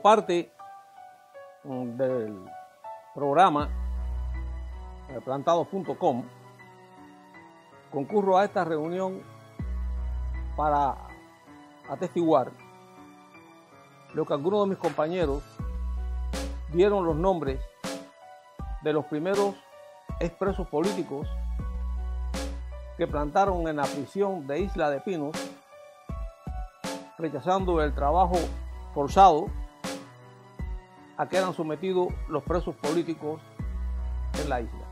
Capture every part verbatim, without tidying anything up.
parte del programa plantados punto com, concurro a esta reunión para atestiguar lo que algunos de mis compañeros dieron los nombres de los primeros expresos políticos que plantaron en la prisión de Isla de Pinos, rechazando el trabajo forzado a que eran sometidos los presos políticos en la isla.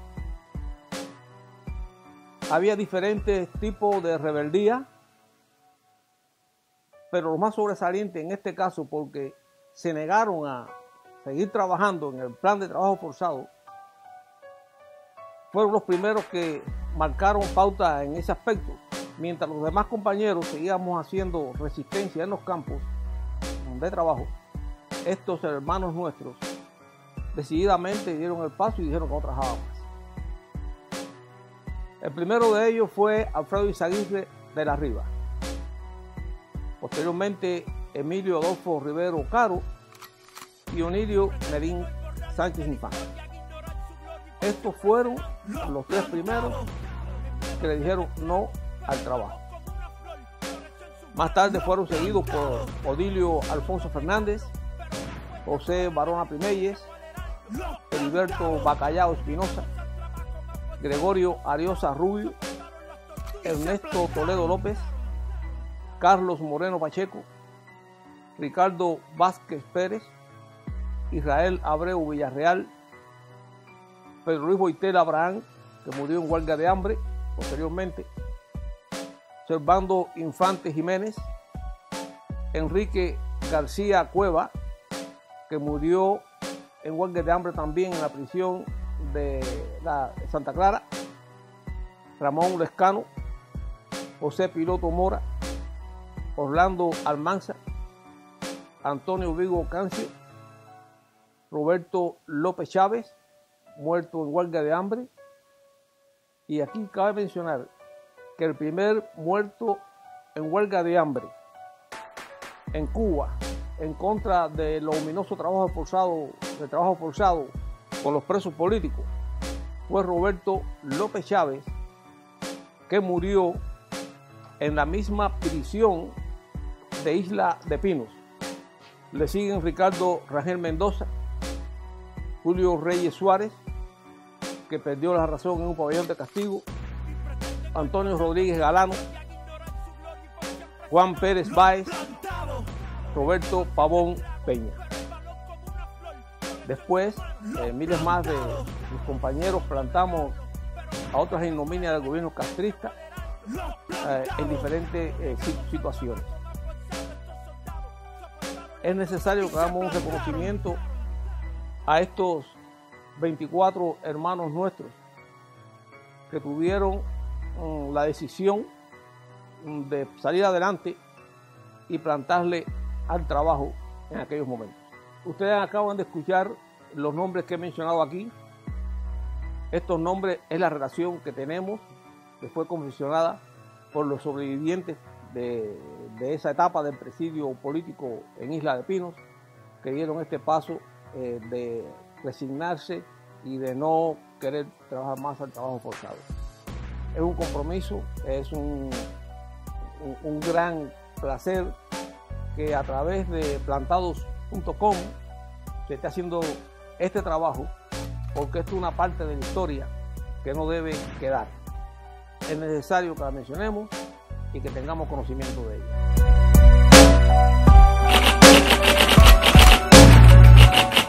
Había diferentes tipos de rebeldía, pero lo más sobresaliente en este caso, porque se negaron a seguir trabajando en el plan de trabajo forzado, fueron los primeros que marcaron pauta en ese aspecto, mientras los demás compañeros seguíamos haciendo resistencia en los campos de trabajo. Estos hermanos nuestros decididamente dieron el paso y dijeron que no trabajaba más. El primero de ellos fue Alfredo Izaguirre de la Riva. Posteriormente, Emilio Adolfo Rivero Caro y Onilio Merín Sánchez Infante. Estos fueron los tres primeros que le dijeron no al trabajo. Más tarde fueron seguidos por Odilio Alfonso Fernández, José Barona Primeyes, Heriberto Bacallao Espinosa, Gregorio Ariosa Rubio, Ernesto Toledo López, Carlos Moreno Pacheco, Ricardo Vázquez Pérez, Israel Abreu Villarreal, Pedro Luis Boitel Abraham, que murió en huelga de hambre posteriormente, Servando Infante Jiménez, Enrique García Cueva, que murió en huelga de hambre también en la prisión de la Santa Clara, Ramón Lescano, José Piloto Mora, Orlando Almanza, Antonio Vigo Cancio, Roberto López Chávez, muerto en huelga de hambre. Y aquí cabe mencionar que el primer muerto en huelga de hambre en Cuba en contra de los ominosos trabajos forzados, de trabajo forzado con los presos políticos, fue Roberto López Chávez, que murió en la misma prisión de Isla de Pinos. Le siguen Ricardo Rangel Mendoza, Julio Reyes Suárez, que perdió la razón en un pabellón de castigo, Antonio Rodríguez Galano, Juan Pérez Báez, Roberto Pavón Peña. Después, eh, miles más de mis compañeros plantamos a otras ignominias del gobierno castrista eh, en diferentes eh, situaciones. Es necesario que hagamos un reconocimiento a estos veinticuatro hermanos nuestros que tuvieron um, la decisión um, de salir adelante y plantarle al trabajo en aquellos momentos. Ustedes acaban de escuchar los nombres que he mencionado aquí. Estos nombres es la relación que tenemos, que fue confeccionada por los sobrevivientes de, de esa etapa del presidio político en Isla de Pinos, que dieron este paso eh, de resignarse y de no querer trabajar más al trabajo forzado. Es un compromiso, es un, un, un gran placer que a través de plantados punto com se esté haciendo este trabajo, porque esto es una parte de la historia que no debe quedar. Es necesario que la mencionemos y que tengamos conocimiento de ella.